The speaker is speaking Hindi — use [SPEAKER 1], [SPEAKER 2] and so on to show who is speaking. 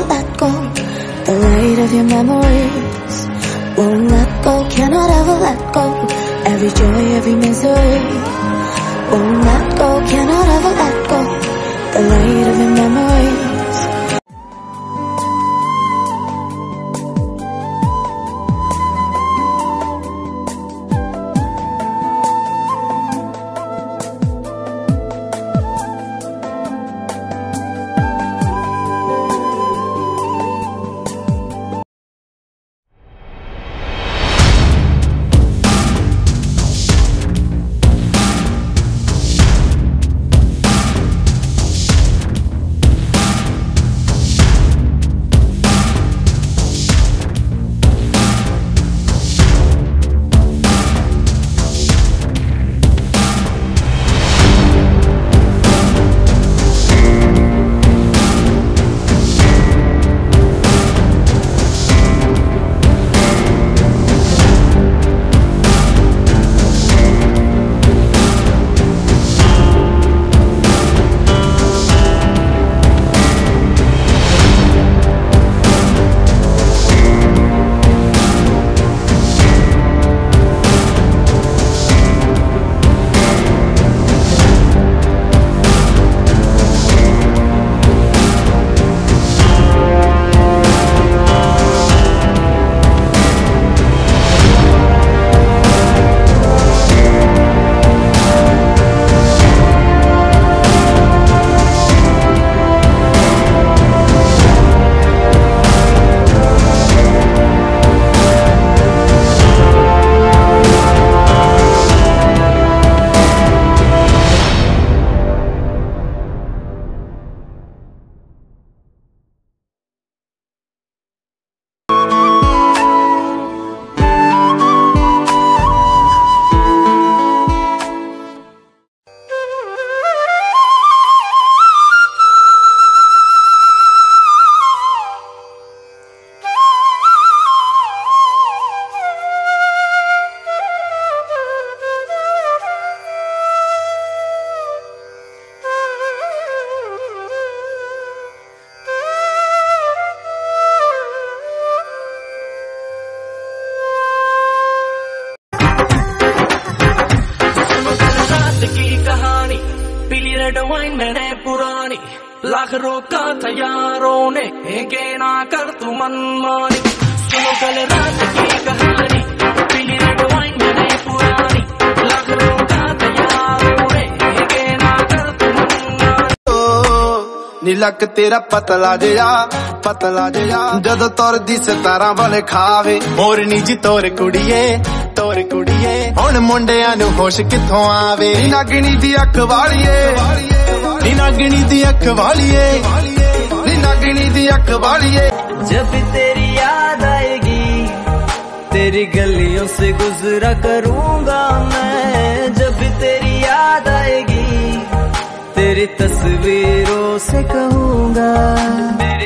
[SPEAKER 1] let go. The light of your memories won't let go, cannot ever let go. Every joy, every misery won't let go, cannot ever let go. The light of your memories.
[SPEAKER 2] Wine मैंने पुरानी लाख रोका था यारों ने के ना कर तू मनमानी। सुनो कल रात की कहानी, पीली रेड वाइन मैंने पुरानी लाख रोका था यारों ने के ना कर तू मनमानी।
[SPEAKER 3] नीलक तेरा पतला जिहा जदों तुरदी सितारा वाले खावे मोरनी जी तोर कुड़िए हुण मुंडियां नू होश किथों आवे। नागणी दी अख वालिए नागणी दी अख वालिए नागणी दी अख वालिए।
[SPEAKER 4] जब तेरी याद आएगी तेरी गलियों से गुजरा करूंगा मैं। जब तेरी याद आएगी तेरी तस्वीरों से कहूंगा।